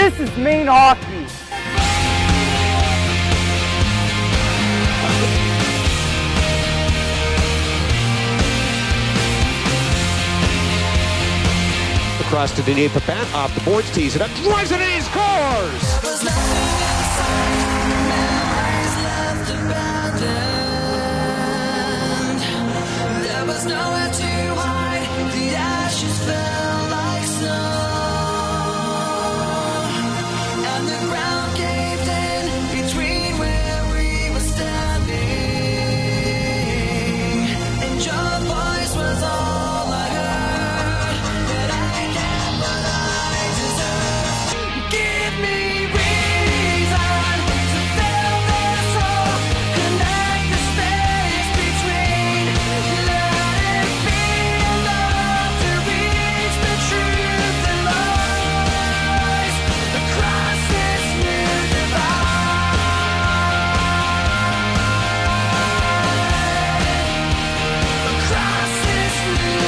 This is Maine hockey. Across to Denis Papin, off the boards, tees it up, drives it in, he scores! There was nowhere to hide, the ashes fell like snow, and the ground caved in between where we were standing, and your voice was all I heard, that I get what I deserve. Give me reason to fill this hole, connect the space between, let it be enough to reach the truth that lies across this new divide. Across this new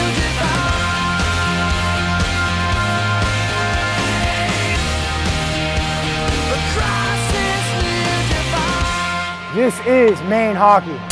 divide. Across this new divide. This is Maine hockey.